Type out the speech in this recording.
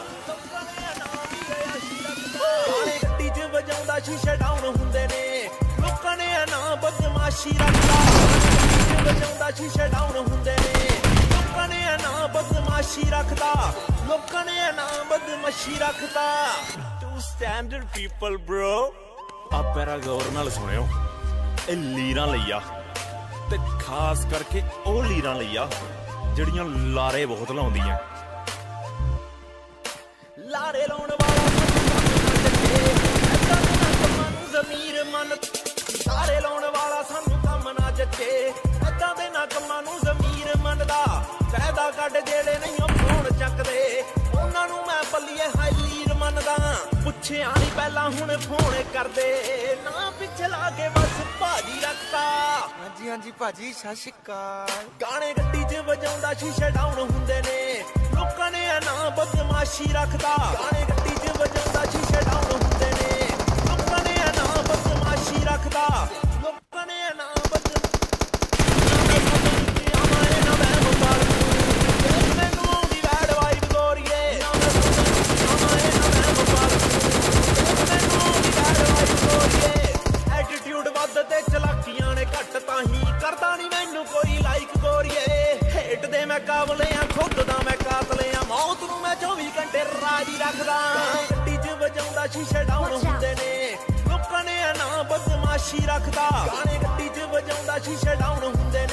ਗਾਣੇ ਗੱਡੀ 'ਚ ਵਜਾਉਂਦਾ ਸ਼ੀਸ਼ੇ ਡਾਊਨ ਹੁੰਦੇ ਨੇ ਲੋਕਾਂ ਨੇ ਨਾ ਬਦਮਾਸ਼ੀ ਰੱਖਦਾ ਵਜਾਉਂਦਾ ਸ਼ੀਸ਼ੇ ਡਾਊਨ ਹੁੰਦੇ ਨੇ ਲੋਕਾਂ ਨੇ ਨਾ ਬਦਮਾਸ਼ੀ ਰੱਖਦਾ ਲੋਕਾਂ ਨੇ ਨਾ ਬਦਮਾਸ਼ੀ ਰੱਖਦਾ ਟੂ ਸਟੈਂਡਰਡ ਪੀਪਲ ਬ੍ਰੋ ਆ ਪੈਰਾ ਗੌਰ ਨਾਲ ਸੁਣਿਓ ਇਹ ਲੀਰਾਂ ਲਈ ਆ ਤੇ ਖਾਸ ਕਰਕੇ ਉਹ ਲੀਰਾਂ ਲਈ ਆ ਜਿਹੜੀਆਂ ਲਾਰੇ ਬਹੁਤ ਲਾਉਂਦੀਆਂ ਲਾਰੇ ਲਾਉਣ ਵਾਲਾ ਜ਼ਮੀਰ ਮਨ ਸਾਰੇ ਲਾਉਣ ਵਾਲਾ ਸਾਨੂੰ ਕੰਮ ਨਾ ਜੱਟੇ ਏਦਾਂ ਦੇ ਨਾ ਕੰਮਾਂ ਨੂੰ ਜ਼ਮੀਰ ਮੰਨਦਾ ਫਾਇਦਾ ਕੱਢ ਜਿਹੜੇ ਨਹੀਂ ਫੋਨ ਚੱਕਦੇ ਉਹਨਾਂ ਨੂੰ ਮੈਂ ਬੱਲੀਏ ਹਾਈਲੀਰ ਮੰਨਦਾ ਪੁੱਛਿਆ ਨਹੀਂ ਪਹਿਲਾਂ ਹੁਣ ਫੋਨ ਕਰਦੇ ਨਾ ਪਿੱਛੇ ਲਾ ਕੇ ਬਸ ਭਾਜੀ ਰੱਖਤਾ ਹਾਂਜੀ ਹਾਂਜੀ ਭਾਜੀ ਸਤਿ ਸ਼੍ਰੀ ਅਕਾਲ ਗਾਣੇ ਗੱਡੀ 'ਚ ਵਜਾਉਂਦਾ ਸ਼ੀਸ਼ੇ ਡਾਊਨ ਹੁੰਦੇ ਨੇ ਲੋਕਾਂ ਨੇ ਨਾ ਬਦਮਾਸ਼ੀ ਰੱਖਦਾ ਗਾਣੇ ਗੱਡੀ 'ਚ ਵਜਾਉਂਦਾ ਸ਼ੀਸ਼ੇ ਡਾਊਨ ਹੁੰਦੇ ਨੇ ਲੋਕਾਂ ਨੇ ਨਾ ਬਦਮਾਸ਼ੀ ਰੱਖਦਾ ਲੋਕਾਂ ਨੇ ਨਾ ਐਟੀਟਿਊਡ ਵੱਧ ਤੇ ਚਲਾਕੀਆਂ ਨੇ ਘੱਟ ਤਾਂ ਹੀ ਕਰਦਾ ਨਹੀਂ ਮੈਨੂੰ ਕੋਈ ਲਾਈਕ ਗੋਰੀਏ ਹੇਟ ਦੇ ਮੈਂ ਕਾਬਲੇ ਆ ਖੁਦ ਦਾ ਮੈਂ ਕਾਤਲੇ ਆ ਮੌਤ ਨੂੰ ਮੈਂ 24 ਘੰਟੇ ਰਾਜੀ ਰੱਖਦਾ ਗੱਡੀ 'ਚ ਵਜਾਉਂਦਾ ਸ਼ੀਸ਼ੇ ਡਾਊਨ ਹੁੰਦੇ ਨੇ ਲੋਕਾਂ ਨੇ ਨਾ ਬਦਮਾਸ਼ੀ ਰੱਖਦਾ ਗਾਣੇ ਗੱਡੀ 'ਚ ਵਜਾਉਂਦਾ ਸ਼ੀਸ਼ੇ ਡਾਊਨ ਹੁੰਦੇ